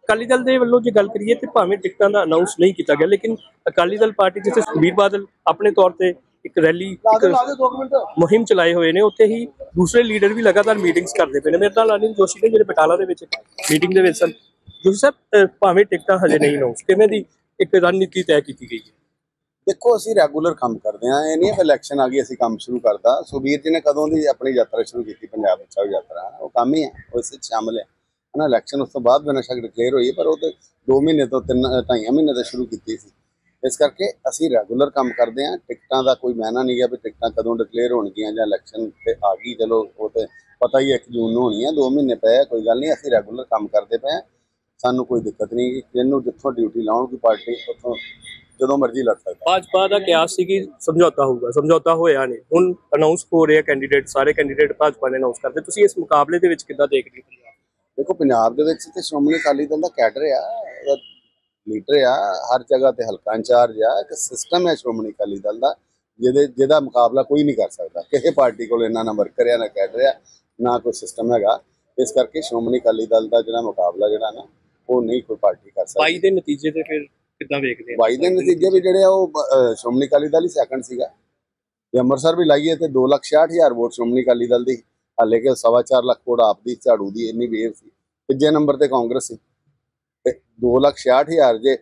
ਅਕਾਲੀ ਦਲ ਦੇ ਵੱਲੋਂ ਜੇ ਗੱਲ ਕਰੀਏ ਤੇ ਭਾਵੇਂ ਟਿਕਟਾਂ ਦਾ ਅਨਾਉਂਸ ਨਹੀਂ ਕੀਤਾ ਗਿਆ, ਲੇਕਿਨ ਅਕਾਲੀ ਦਲ ਪਾਰਟੀ ਜਿੱਥੇ ਸੁਖਬੀਰ ਬਾਦਲ ਆਪਣੇ ਤੌਰ ਤੇ ਇੱਕ ਰੈਲੀ ਮੁਹਿੰਮ ਚਲਾਏ ਹੋਏ ਨੇ, ਉੱਥੇ ਹੀ ਦੂਸਰੇ ਲੀਡਰ ਵੀ ਲਗਾਤਾਰ ਮੀਟਿੰਗਸ ਕਰਦੇ ਪਏ ਨੇ। ਮੇਰੇ ਨਾਲ ਅਨਿਲ ਜੋਸ਼ੀ ਨੇ ਜਿਹੜੇ ਬਟਾਲਾ ਦੇ ਵਿੱਚ ਮੀਟਿੰਗ ਦੇ ਵਿੱਚ ਸਨ। ਜੋਸ਼ੀ ਸਾਹਿਬ, ਭਾਵੇਂ ਟਿਕਟਾਂ ਹਜੇ ਨਹੀਂ ਅਨਾਉਂਸ, ਕਿਵੇਂ ਦੀ ਇੱਕ ਰਣਨੀਤੀ ਤੈਅ ਕੀਤੀ ਗਈ ਹੈ? देखो असी रैगूलर काम करते हैं, ये नहीं है इलैक्शन आ गई असी काम शुरू करता। सुखबीर जी ने कदों की अपनी यात्रा शुरू की, पंजाब बचाओ यात्रा, वो काम ही है, वो इस शामिल है ना। इलैक्शन उस तो बाद बेशक डिकलेयर हुई, पर वो तो 2 महीने तो 2.5 महीने तो शुरू की थी। इस करके असी रैगूलर काम करते हैं। टिकटां का कोई मैना नहीं है भी टिकटां कदों डिकलेयर होणगियां जां इलैक्शन ते आ गई, चलो वो तो पता ही 1 जून होनी है, 2 महीने पे है, कोई गल नहीं। असी रैगूलर काम करते पे हैं, सानू कोई दिक्कत नहीं। जिन्हों जिथों ड्यूटी लाउणगी पार्टी उतों ਜਦੋਂ ਮਰਜ਼ੀ ਲੜ ਸਕਦਾ। ਭਾਜਪਾ ਦਾ ਕਿਆਸ ਸੀ ਕਿ ਸਮਝੌਤਾ ਹੋਊਗਾ, ਸਮਝੌਤਾ ਹੋਇਆ ਨਹੀਂ। ਹੁਣ ਅਨਾਉਂਸ ਹੋ ਰਿਹਾ ਕੈਂਡੀਡੇਟ, ਸਾਰੇ ਕੈਂਡੀਡੇਟ ਭਾਜਪਾ ਨੇ ਅਨਾਉਂਸ ਕਰਦੇ। ਤੁਸੀਂ ਇਸ ਮੁਕਾਬਲੇ ਦੇ ਵਿੱਚ ਕਿੱਦਾਂ ਦੇਖਦੇ ਹੋ? ਦੇਖੋ ਪੰਜਾਬ ਦੇ ਵਿੱਚ ਤੇ ਸ਼੍ਰੋਮਣੀ ਅਕਾਲੀ ਦਲ ਦਾ ਕੈਡਰ ਆ, ਲੀਡਰ ਆ, ਹਰ ਜਗ੍ਹਾ ਤੇ ਹਲਕਾ ਇੰਚਾਰਜ ਆ, ਇੱਕ ਸਿਸਟਮ ਹੈ ਸ਼੍ਰੋਮਣੀ ਅਕਾਲੀ ਦਲ ਦਾ ਜਿਹਦਾ ਮੁਕਾਬਲਾ ਕੋਈ ਨਹੀਂ ਕਰ ਸਕਦਾ। ਕਿਸੇ ਪਾਰਟੀ ਕੋਲ ਇੰਨਾ ਨਾ ਵਰਕਰ ਆ, ਨਾ ਕੈਡਰ ਆ, ਨਾ ਕੋਈ ਸਿਸਟਮ ਹੈਗਾ। ਇਸ ਕਰਕੇ ਸ਼੍ਰੋਮਣੀ ਅਕਾਲੀ ਦਲ ਦਾ ਜਿਹੜਾ ਮੁਕਾਬਲਾ ਜਿਹੜਾ ਨਾ ਉਹ ਨਹੀਂ ਕੋਈ ਪਾਰਟੀ ਕਰ ਸਕਦੀ। 22 ਦੇ ਨਤੀਜੇ ਤੇ ਫਿਰ ਕਿੱਦਾਂ ਵੇਖਦੇ ਆ? 22 ਦੇ ਨਤੀਜੇ ਵੀ ਜਿਹੜੇ ਆ ਉਹ ਸ਼੍ਰੋਮਣੀ ਅਕਾਲੀ ਦਲ ਹੀ ਸੈਕੰਡ ਸੀਗਾ। ਜੇ ਅੰਮ੍ਰਿਤਸਰ ਵੀ ਲਾਈਏ ਤੇ 2,66,000 ਵੋਟ ਸ਼੍ਰੋਮਣੀ ਅਕਾਲੀ ਦਲ ਦੀ, ਹਾਲੇ ਕਿ 4.25 ਲੱਖ ਵੋਟ ਆਪ ਦੀ ਝਾੜੂ ਦੀ ਇੰਨੀ ਵੇਵ ਸੀ। ਤੀਜੇ ਨੰਬਰ ਤੇ ਕਾਂਗਰਸ ਸੀ ਤੇ 2,66,000 ਜੇ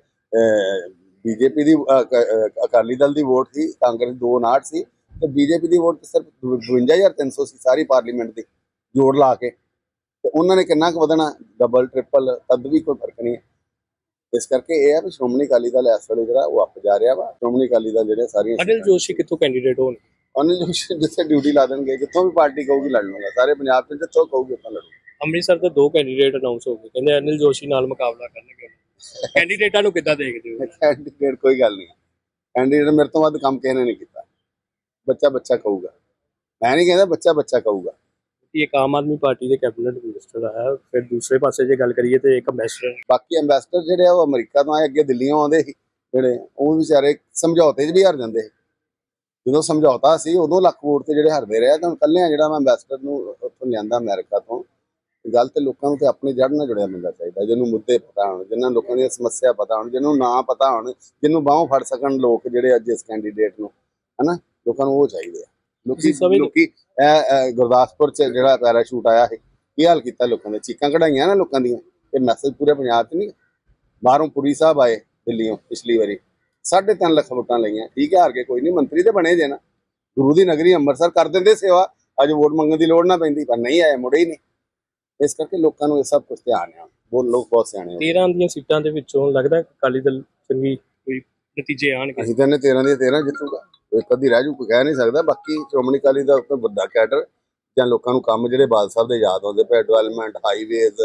ਬੀਜੇਪੀ ਦੀ ਅਕਾਲੀ ਦਲ ਦੀ ਵੋਟ ਸੀ, ਕਾਂਗਰਸ 2,59 ਸੀ ਤੇ ਬੀਜੇਪੀ ਦੀ ਵੋਟ ਸਿਰਫ 52,300 ਸੀ ਸਾਰੀ ਪਾਰਲੀਮੈਂਟ ਦੀ ਜੋੜ ਲਾ ਕੇ। ਤੇ ਉਹਨਾਂ ਨੇ ਕਿੰਨਾ ਕੁ ਵਧਣਾ, ਡਬਲ ਟ੍ਰਿਪਲ, ਤਦ ਵੀ ਕੋਈ ਫਰਕ ਨਹੀਂ ਹੈ। ਇਸ ਕਰਕੇ ਇਹ ਹੈ ਵੀ ਸ਼੍ਰੋਮਣੀ ਅਕਾਲੀ ਦਲ ਇਸ ਵੇਲੇ ਜਿਹੜਾ ਉਹ ਅੱਪ ਜਾ ਰਿਹਾ ਵਾ। ਸ਼੍ਰੋਮਣੀ ਅਕਾਲੀ ਦਲ ਜਿਹੜੇ ਸਾਰੀਆਂ ਅਨਿਲ ਜੋਸ਼ੀ ਕਿੱਥੋਂ ਕੈਂਡੀਡੇਟ ਹੋਣ? ਅਨਿਲ ਜੋਸ਼ੀ ਜਿੱਥੇ ਡਿਊਟੀ ਲਾ ਦੇਣਗੇ, ਜਿੱਥੋਂ ਵੀ ਪਾਰਟੀ ਕਹੂਗੀ ਲੜ ਲੂੰਗਾ, ਸਾਰੇ ਪੰਜਾਬ 'ਚ ਜਿੱਥੋਂ ਕਹੂਗੀ ਉੱਥੋਂ ਲੜੂਗਾ। ਅੰਮ੍ਰਿਤਸਰ ਤੋਂ 2 ਕੈਂਡੀਡੇਟ ਅਨਾਉਂਸ ਹੋ ਗਏ, ਕਹਿੰਦੇ ਅਨਿਲ ਜੋਸ਼ੀ ਨਾਲ ਮੁਕਾਬਲਾ ਕਰਨਗੇ। ਕੈਂਡੀਡੇਟਾਂ ਨੂੰ ਕਿੱਦਾਂ ਦੇਖਦੇ ਹੋ? ਕੈਂਡੀਡੇਟ ਕੋਈ ਗੱਲ ਨਹੀਂ, ਕੈਂਡੀਡੇਟ ਮੇਰੇ ਤੋਂ ਵੱਧ ਕੰਮ ਕਿਸੇ ਨੇ ਨਹੀਂ ਕੀਤਾ। ਬੱਚਾ ਕਹੂਗਾ, ਮੈਂ ਨਹੀਂ ਕਹਿੰਦਾ, ਬੱਚਾ ਕਹੂਗਾ। ਇੱਕ ਆਮ ਆਦਮੀ ਪਾਰਟੀ ਦੇ ਕੈਬਨਿਟ ਮਿਨਿਸਟਰ ਹੈ, ਫਿਰ ਦੂਸਰੇ ਪਾਸੇ ਜੇ ਗੱਲ ਕਰੀਏ ਤੇ ਇੱਕ ਅੰਬੈਸਡਰ। ਬਾਕੀ ਅੰਬੈਸਡਰ ਜਿਹੜੇ ਆ ਉਹ ਅਮਰੀਕਾ ਤੋਂ ਆਏ, ਅੱਗੇ ਦਿੱਲੀੋਂ ਆਉਂਦੇ ਸੀ ਜਿਹੜੇ, ਉਹ ਵੀ ਵਿਚਾਰੇ ਸਮਝੌਤੇ 'ਚ ਵੀ ਹਾਰ ਜਾਂਦੇ ਸੀ। ਜਦੋਂ ਸਮਝੌਤਾ ਸੀ ਉਦੋਂ ਲੱਖ ਵੋਟ ਤੇ ਜਿਹੜੇ ਹਾਰਦੇ ਰਹੇ। ਤਾਂ ਹੁਣ ਕੱਲਿਆਂ ਜਿਹੜਾ ਮੈਂ ਅੰਬੈਸਡਰ ਨੂੰ ਉੱਥੋਂ ਲਿਆਂਦਾ ਅਮਰੀਕਾ ਤੋਂ। ਗੱਲ ਤੇ ਲੋਕਾਂ ਨੂੰ ਤੇ ਆਪਣੀ ਜੜ ਨਾਲ ਜੁੜਿਆ ਮਿਲਣਾ ਚਾਹੀਦਾ, ਜਿਹਨੂੰ ਮੁੱਦੇ ਪਤਾ ਹੋਣ, ਜਿਹਨਾਂ ਲੋਕਾਂ ਦੀਆਂ ਸਮੱਸਿਆ ਪਤਾ ਹੋਣ, ਜਿਹਨੂੰ ਨਾ ਪਤਾ ਹੋਣ, ਜਿਹਨੂੰ ਬਾਹੋਂ ਫੜ ਸਕਣ ਲੋਕ ਜਿਹੜੇ ਅੱਜ ਇਸ ਕੈਂਡੀਡੇਟ ਨੂੰ, ਹਨਾ, ਲੋਕਾਂ ਨੂੰ ਉਹ ਚਾਹੀਦੇ ਆ। ਲੋਕੀ ਗੁਰਦਾਸਪੁਰ 'ਚ ਜਿਹੜਾ ਪੈਰਾਸ਼ੂਟ ਆਇਆ ਸੀ, ਕੀ ਹਾਲ ਕੀਤਾ ਲੋਕਾਂ ਨੇ, ਚੀਕਾਂ ਕਢਾਈਆਂ ਨਾ ਲੋਕਾਂ ਦੀਆਂ। ਇਹ ਮੈਸੇਜ ਪੂਰੇ ਪੰਜਾਬ 'ਚ ਨਹੀਂ। ਬਾਹਰੋਂ ਪੁਰੀ ਸਾਹਿਬ ਆਏ ਦਿੱਲੀੋਂ ਪਿਛਲੀ ਵਾਰੀ, 3.5 ਲੱਖ ਵੋਟਾਂ ਲਈਆਂ, ਠੀਕ ਹੈ, ਹਾਰ ਕੇ ਕੋਈ ਨਹੀਂ, ਮੰਤਰੀ ਤੇ ਬਣੇ ਜੇ ਨਾ। ਗੁਰੂ ਦੀ ਨਗਰੀ ਅੰਮ੍ਰਿਤਸਰ ਕਰ ਦਿੰਦੇ ਸੇਵਾ, ਅੱਜ ਵੋਟ ਮੰਗਣ ਦੀ ਲੋੜ ਨਾ ਪੈਂਦੀ, ਪਰ ਨਹੀਂ ਆਏ, ਮੁੜੇ ਹੀ ਨਹੀਂ। ਇਸ ਕਰਕੇ ਲੋਕਾਂ ਨੂੰ ਇਹ ਸਭ ਕੁਝ ਧਿਆਨ ਆ। ਲੋਕ ਬਹੁਤ ਸਿਆਣੇ। 13 ਦੀਆਂ ਸੀਟਾਂ ਦੇ ਵਿੱਚੋਂ ਲੱਗਦਾ ਅਕਾਲੀ ਦਲ ਚੰਗੀ ਕੋਈ ਨਤੀਜੇ ਆਣਗੇ। ਅਸੀਂ ਤਾਂ 13 ਦੀਆਂ 13 ਜਿੱਤੂਗਾ, ਇੱਕ ਅੱਧੀ ਰਹਿ ਜੂ, ਕੋਈ ਕਹਿ ਨਹੀਂ ਸਕਦਾ। ਬਾਕੀ ਸ਼੍ਰੋਮਣੀ ਅਕਾਲੀ ਦਾ ਉੱਤੇ ਵੱਡਾ ਕੈਡਰ ਜਾਂ ਲੋਕਾਂ ਨੂੰ ਕੰਮ ਜਿਹੜੇ ਬਾਦਲ ਸਾਹਿਬ ਦੇ ਯਾਦ ਆਉਂਦੇ ਪਏ, ਡਿਵੈਲਪਮੈਂਟ, ਹਾਈਵੇਜ਼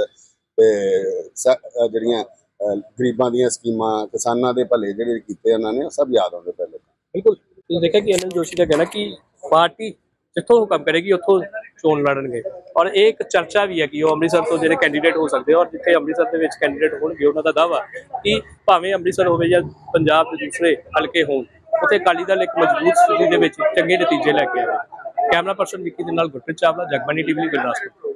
ਤੇ ਜਿਹੜੀਆਂ ਗਰੀਬਾਂ ਦੀਆਂ ਸਕੀਮਾਂ, ਕਿਸਾਨਾਂ ਦੇ ਭਲੇ ਜਿਹੜੇ ਕੀਤੇ ਉਹਨਾਂ ਨੇ, ਉਹ ਸਭ ਯਾਦ ਆਉਂਦੇ ਪਏ ਲੋਕਾਂ। ਬਿਲਕੁਲ, ਤੁਸੀਂ ਦੇਖਿਆ ਕਿ ਅਨਿਲ ਜੋਸ਼ੀ ਦਾ ਕਹਿਣਾ ਕਿ ਪਾਰਟੀ ਜਿੱਥੋਂ ਹੁਕਮ ਕਰੇਗੀ ਉੱਥੋਂ ਚੋਣ ਲੜਨਗੇ, ਔਰ ਇਹ ਇੱਕ ਚਰਚਾ ਵੀ ਹੈ ਕਿ ਉਹ ਅੰਮ੍ਰਿਤਸਰ ਤੋਂ ਜਿਹੜੇ ਕੈਂਡੀਡੇਟ ਹੋ ਸਕਦੇ, ਔਰ ਜਿੱਥੇ ਅੰਮ੍ਰਿਤਸਰ ਦੇ ਵਿੱਚ ਕੈਂਡੀਡੇਟ ਹੋਣਗੇ ਉਹਨਾਂ ਦਾ ਦਾਅਵਾ ਕਿ ਭਾਵੇਂ ਅੰਮ੍ਰਿਤਸਰ ਹੋਵੇ ਜਾਂ ਪੰਜਾਬ ਦੇ ਦੂਸਰੇ ਹਲਕੇ ਹੋਣ, ਉੱਥੇ ਅਕਾਲੀ ਦਲ ਇੱਕ ਮਜ਼ਬੂਤ ਸਥਿਤੀ ਦੇ ਵਿੱਚ ਚੰਗੇ ਨਤੀਜੇ ਲੈ ਕੇ ਆਵੇ। ਕੈਮਰਾ ਪਰਸਨ ਵਿੱਕੀ ਦੇ ਨਾਲ ਗੁਰਪ੍ਰੀਤ ਚਾਵਲਾ, ਜਗਬਾਣੀ ਟੀਵੀ, ਗੁਰਦਾਸਪੁਰ।